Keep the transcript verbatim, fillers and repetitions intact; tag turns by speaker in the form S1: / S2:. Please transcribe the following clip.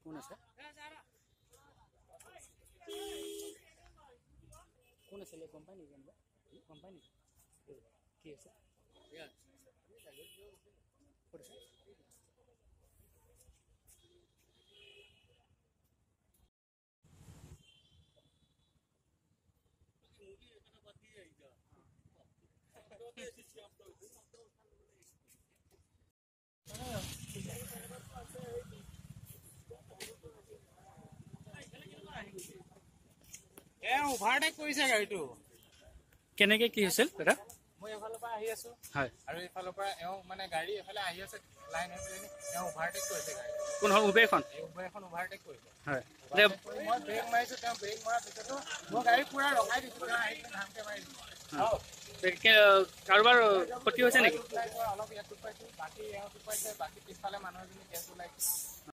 S1: কোন আছে কোন আছে কোম্পানী জানবা কোম্পানী কি আছে ক'ত আছে
S2: এ ওভাৰটেক কৰিছে গাড়ীটো
S1: কেনেকে কি হৈছিল দাদা
S2: মই এফালৰ পৰা আহি আছো
S1: হয়
S2: আৰু এফালৰ পৰা এও মানে গাড়ী এফালে আহি আছে লাইন হৈ পেলাই এও ওভাৰটেক কৰিছে গাড়ী
S1: কোন হ'ল উবেৰখন
S2: এই উবেৰখন ওভাৰটেক কৰিছে
S1: হয়
S2: মই ব্ৰেক মাৰিছো তেওঁ ব্ৰেক মৰাৰ পিছতো মই গাড়ী পুৰা ৰখাই দিছো তেওঁ আহি ধামকে মাৰি দিছো
S1: কাৰোবাৰ ক্ষতি হৈছে নেকি
S2: অলপ ইয়াত দুখ পাইছো বাকী এওঁ দুখ পাইছে বাকী পিছফালে মানুহ এজনী গেছ ওলাইছে